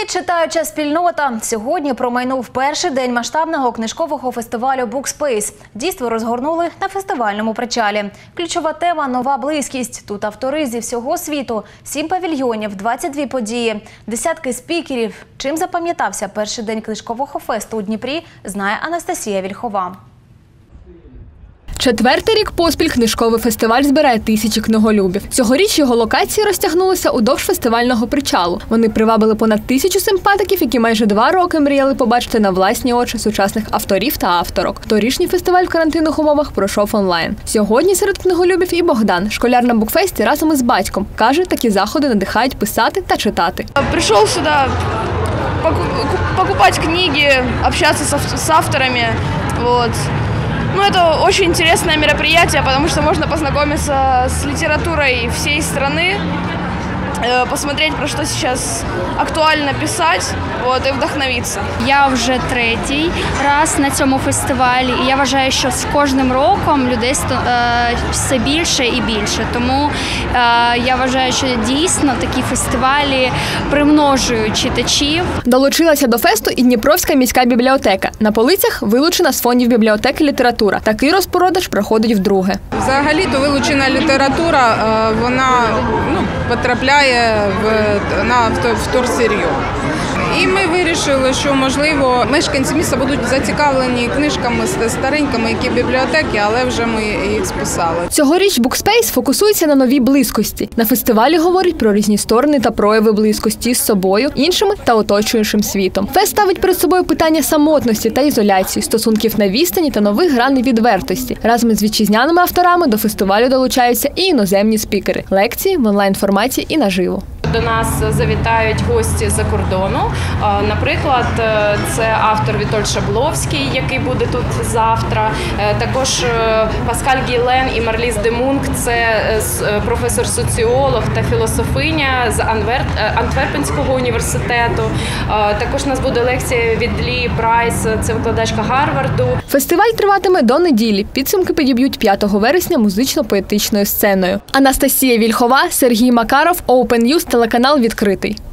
Привіт, читаюча спільнота! Сьогодні промайнув перший день масштабного книжкового фестивалю Букспейс. Дійство розгорнули на фестивальному причалі. Ключова тема – нова близькість. Тут автори зі всього світу, 7 павільйонів, 22 події, десятки спікерів. Чим запам'ятався перший день книжкового фесту у Дніпрі, знає Анастасія Вільхова. Четвертий рік поспіль книжковий фестиваль збирає тисячі книголюбів. Цьогоріч його локації розтягнулися удовж фестивального причалу. Вони привабили понад 1000 симпатиків, які майже 2 роки мріяли побачити на власні очі сучасних авторів та авторок. Торішній фестиваль в карантинних умовах пройшов онлайн. Сьогодні серед книголюбів і Богдан, школяр на букфесті разом із батьком. Каже, такі заходи надихають писати та читати. Прийшов сюди покупати книги, общатися з авторами. Ну, это очень интересное мероприятие, потому что можно познакомиться с литературой всей страны, посмотреть, про что сейчас актуально писать, и вдохновиться. Я вже третій раз на цьому фестивалі, і я вважаю, що з кожним роком людей все більше і більше. Тому я вважаю, що дійсно такі фестивалі примножують читачів. Долучилася до фесту і Дніпровська міська бібліотека. На полицях вилучена з фондів бібліотеки література. Такий розпродаж проходить вдруге. Взагалі-то вилучена література, вона потрапляє в вторсир'ю. І ми вирішили, що, можливо, мешканці міста будуть зацікавлені книжками старенькими, які бібліотеки, але вже ми їх списали. Цьогоріч Букспейс фокусується на новій близькості. На фестивалі говорять про різні сторони та прояви близькості з собою, іншими та оточуючим світом. Фест ставить перед собою питання самотності та ізоляції, стосунків на відстані та нових граней відвертості. Разом із вітчизняними авторами до фестивалю долучаються і іноземні спікери. Лекції в онлайн-форматі і наживо. До нас завітають гості з-за кордону. Наприклад, це автор Вітольд Шабловський, який буде тут завтра. Також Паскаль Гілен і Марліз де Мунк – це професор-соціолог та філософиня з Антверпенського університету. Також у нас буде лекція від Лі Прайс, це викладачка Гарварду. Фестиваль триватиме до неділі. Підсумки підіб'ють 5 вересня музично-поетичною сценою. Анастасія Вільхова, Сергій Макаров, Open News, телеканал «Відкритий».